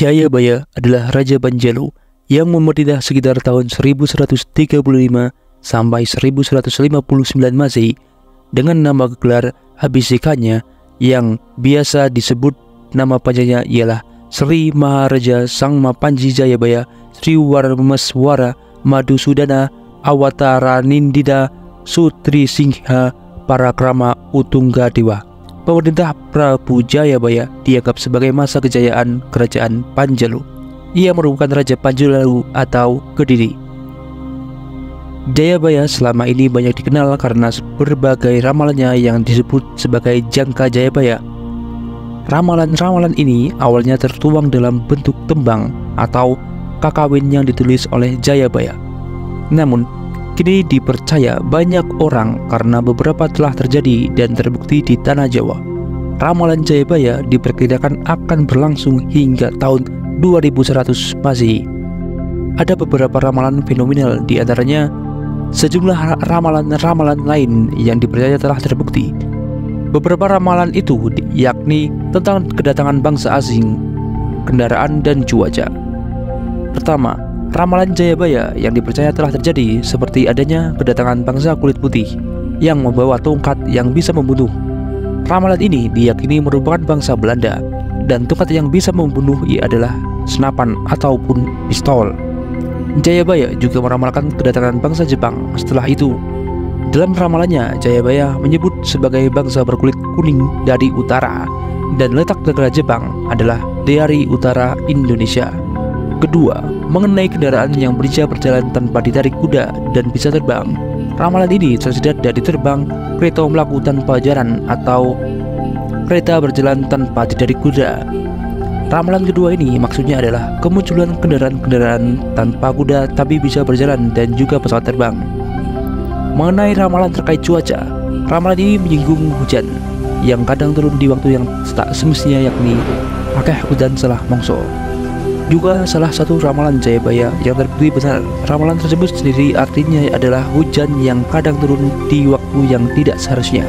Jayabaya adalah Raja Panjalu yang memerintah sekitar tahun 1135 sampai 1159 Masehi dengan nama gelar Abhisekanya yang biasa disebut nama panjangnya ialah Sri Maharaja Sangmapanji Jayabaya Sri Warmaswara Madhusudana Awataranindita Sutri Singha Parakrama Utunggadewa. Pemerintah Prabu Jayabaya dianggap sebagai masa kejayaan kerajaan Panjalu. Ia merupakan Raja Panjalu atau Kediri. Jayabaya selama ini banyak dikenal karena berbagai ramalannya yang disebut sebagai Jangka Jayabaya. Ramalan-ramalan ini awalnya tertuang dalam bentuk tembang atau kakawin yang ditulis oleh Jayabaya. Namun, kini dipercaya banyak orang karena beberapa telah terjadi dan terbukti di tanah Jawa. Ramalan Jayabaya diperkirakan akan berlangsung hingga tahun 2100 Masehi. Ada beberapa ramalan fenomenal, di antaranya sejumlah ramalan-ramalan lain yang dipercaya telah terbukti. Beberapa ramalan itu yakni tentang kedatangan bangsa asing, kendaraan, dan cuaca. Pertama, ramalan Jayabaya yang dipercaya telah terjadi seperti adanya kedatangan bangsa kulit putih yang membawa tongkat yang bisa membunuh. Ramalan ini diyakini merupakan bangsa Belanda, dan tongkat yang bisa membunuh adalah senapan ataupun pistol. Jayabaya juga meramalkan kedatangan bangsa Jepang setelah itu. Dalam ramalannya, Jayabaya menyebut sebagai bangsa berkulit kuning dari utara, dan letak negara Jepang adalah dari utara Indonesia. Kedua, mengenai kendaraan yang bisa berjalan tanpa ditarik kuda dan bisa terbang. Ramalan ini terdiri dari terbang, kereta melaku tanpa jalan, atau kereta berjalan tanpa ditarik kuda. Ramalan kedua ini maksudnya adalah kemunculan kendaraan-kendaraan tanpa kuda tapi bisa berjalan dan juga pesawat terbang. Mengenai ramalan terkait cuaca, ramalan ini menyinggung hujan yang kadang turun di waktu yang tak semestinya, yakni akeh hujan salah mongso. Juga salah satu ramalan Jayabaya yang terbukti benar. Ramalan tersebut sendiri artinya adalah hujan yang kadang turun di waktu yang tidak seharusnya.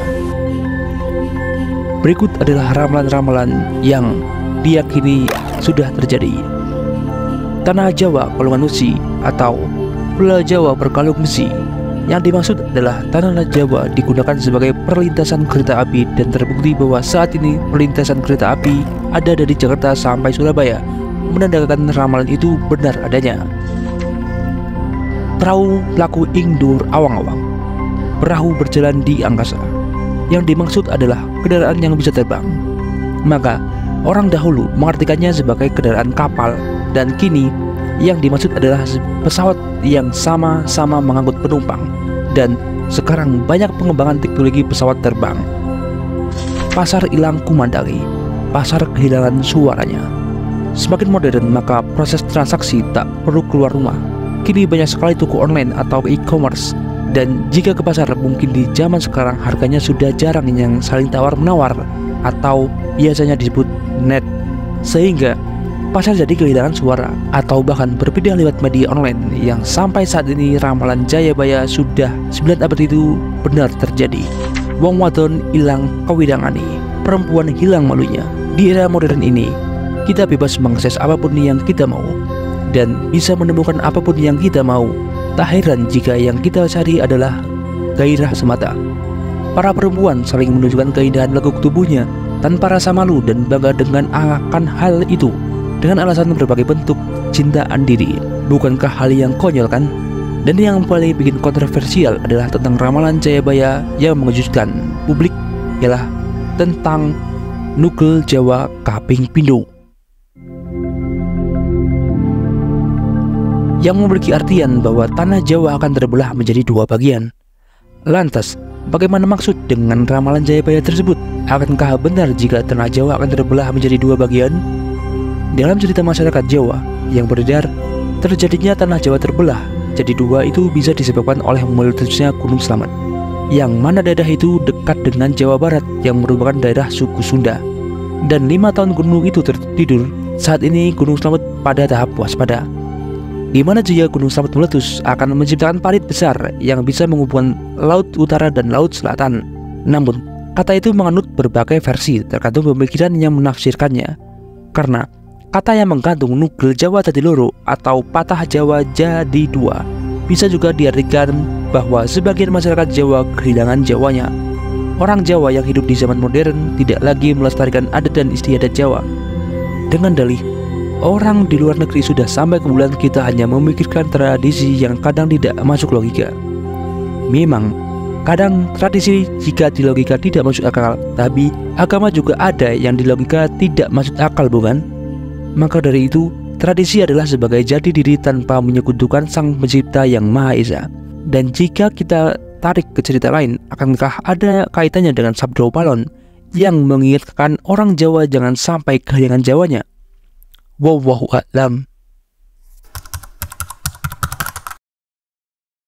Berikut adalah ramalan-ramalan yang diyakini sudah terjadi. Tanah Jawa Kalungan Besi atau Pulau Jawa berkalung besi. Yang dimaksud adalah tanah Jawa digunakan sebagai perlintasan kereta api, dan terbukti bahwa saat ini perlintasan kereta api ada dari Jakarta sampai Surabaya, menandakan ramalan itu benar adanya. Perahu pelaku ing dhuwur awang-awang. Perahu berjalan di angkasa. Yang dimaksud adalah kendaraan yang bisa terbang. Maka orang dahulu mengartikannya sebagai kendaraan kapal, dan kini yang dimaksud adalah pesawat yang sama-sama mengangkut penumpang. Dan sekarang banyak pengembangan teknologi pesawat terbang. Pasar hilang kumandangi. Pasar kehilangan suaranya. Semakin modern, maka proses transaksi tak perlu keluar rumah. Kini banyak sekali toko online atau e-commerce, dan jika ke pasar mungkin di zaman sekarang harganya sudah jarang yang saling tawar-menawar atau biasanya disebut net, sehingga pasar jadi kehilangan suara atau bahkan berpindah lewat media online. Yang sampai saat ini ramalan Jayabaya sudah 9 abad itu benar terjadi. Wong wadon ilang kawidangane, perempuan hilang malunya. Di era modern ini kita bebas mengakses apapun yang kita mau dan bisa menemukan apapun yang kita mau. Tak heran jika yang kita cari adalah gairah semata. Para perempuan saling menunjukkan keindahan lekuk tubuhnya tanpa rasa malu dan bangga dengan akan hal itu, dengan alasan berbagai bentuk cintaan diri. Bukankah hal yang konyol kan? Dan yang paling bikin kontroversial adalah tentang ramalan Jayabaya yang mengejutkan publik ialah tentang Nugel Jawa Kaping Pindho, yang memiliki artian bahwa tanah Jawa akan terbelah menjadi dua bagian. Lantas, bagaimana maksud dengan ramalan Jayabaya tersebut? Akankah benar jika tanah Jawa akan terbelah menjadi dua bagian? Dalam cerita masyarakat Jawa yang beredar, terjadinya tanah Jawa terbelah jadi dua itu bisa disebabkan oleh meletusnya Gunung Slamet, yang mana daerah itu dekat dengan Jawa Barat yang merupakan daerah suku Sunda. Dan 5 tahun gunung itu tertidur, saat ini Gunung Slamet pada tahap waspada, di mana jika Gunung Slamet meletus akan menciptakan parit besar yang bisa menghubungkan Laut Utara dan Laut Selatan. Namun, kata itu menganut berbagai versi tergantung pemikiran yang menafsirkannya. Karena Kata yang menggantung nugel Jawa jadi loro atau patah Jawa jadi dua bisa juga diartikan bahwa sebagian masyarakat Jawa kehilangan Jawanya. Orang Jawa yang hidup di zaman modern tidak lagi melestarikan adat dan istiadat Jawa. Dengan dalih, orang di luar negeri sudah sampai ke bulan, kita hanya memikirkan tradisi yang kadang tidak masuk logika. Memang, kadang tradisi jika di logika tidak masuk akal, tapi agama juga ada yang di logika tidak masuk akal, bukan? Maka dari itu, tradisi adalah sebagai jati diri tanpa menyekutukan Sang Pencipta yang Maha Esa. Dan jika kita tarik ke cerita lain, akankah ada kaitannya dengan Sabdo Palon yang mengingatkan orang Jawa jangan sampai kehilangan Jawanya? Wallahu a'lam.